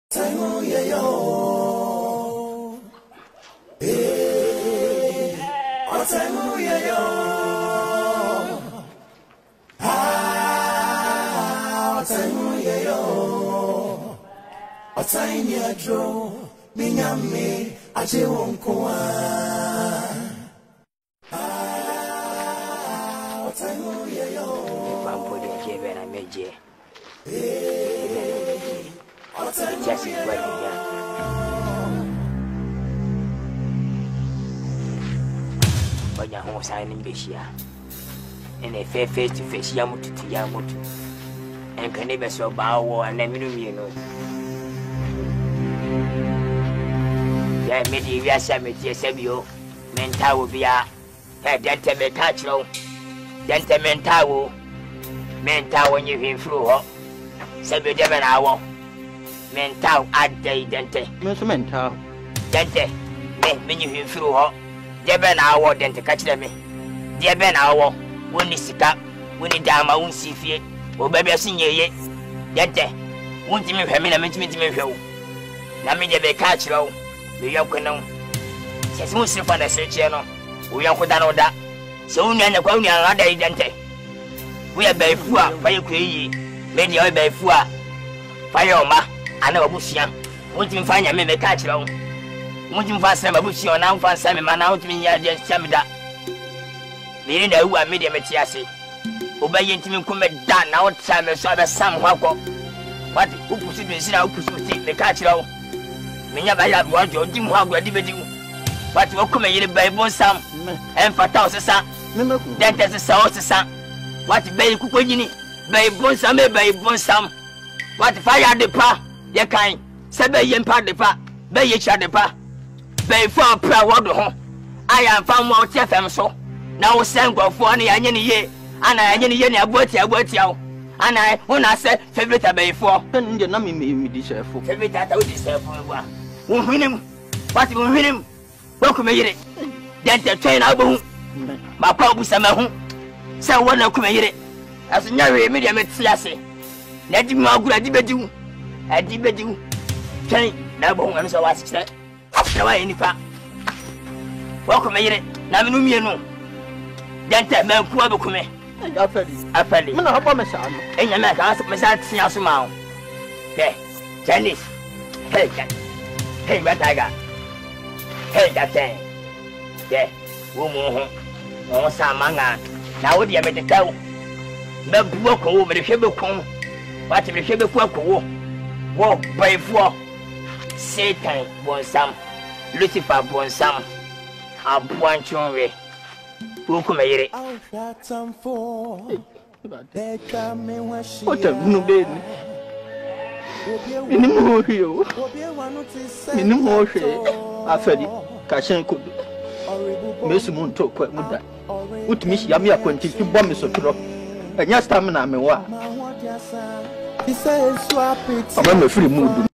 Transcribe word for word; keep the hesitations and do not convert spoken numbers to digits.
Tango yeah yo, eh, oh tango yeah yo, ah, oh tango yeah yo, oh tango yeah yo, minyame aje wonkoa, ah, oh tango yeah yo, bampo de jebe na meje, eh. just in what you but your home signing Bishia and a fair face to face Yamutu to Yamutu and can never so bow and let me know. Yeah, maybe we are Sammy Sabio, mental will be a denta metachlo, denta mental, mental when you hear through her, Sabio Devon hour. Mental at day dente. Miss Mental. Dente, me, when you through her. Deben hour dente catch them. Deben hour, when you sit up, when you down, I won't see fear, or baby, I sing ye. Dente, won't you have me a mention to me? Nami de catch low, the young canoe. Says most of the search channel. We are put down that. So, near the corner, another dente. We are by four, by you, made your by four. Fire, ma. I know a bushia. Won't you find a me catch long? Won't you find some bushia now? Find some man out me ya just tell me that. Me in the who are medium metiasi. Obey to me come down now time and saw the some wako. What who puts it in who puts it the catch long? Me never have one your dim hog where did you? But you come in by one some and for thousand son. Then there's a sauce son. What bay cook when you need? Bay one some bay one some. What fire the pa? Ye kind, Sabe yen part the pa, bay ye chat the pa, bay for a prayer water home. I am found more chef and so. Now send go for any any ye, and I any yen about ya about you. And I, when I said, favorite a bay for, Then the name me deserve for favorite that I would deserve for one. Won't win him, what will win him? Welcome me, then the train album. My papa was a man. So one of come here as a narrow medium at Siasi. Let him out good at the I did bet you. Train, now bone and so I said. No, I any pa. Welcome, made now no me no. Then that man Kuabu come. I fell. I fell. I'm not a message. And your man asked me that Siasuma. There, Chinese. Hey, hey, what I got. Hey, that thing. There, woman. Oh, Samanga. Now, what do you make the tell? The book over the Shibu come. What if the Shibu Quaco? Walk by four. Satan born some, Lucifer born some. A born chonre. Who come here? What a new baby. Minimum here. Minimum here. I fell it. Cashin could. Miss Moon took quite with that. Would Miss Yamia continue to bomb me so true. And yes, time I'm a war. He says, swap it. I'm a free mood.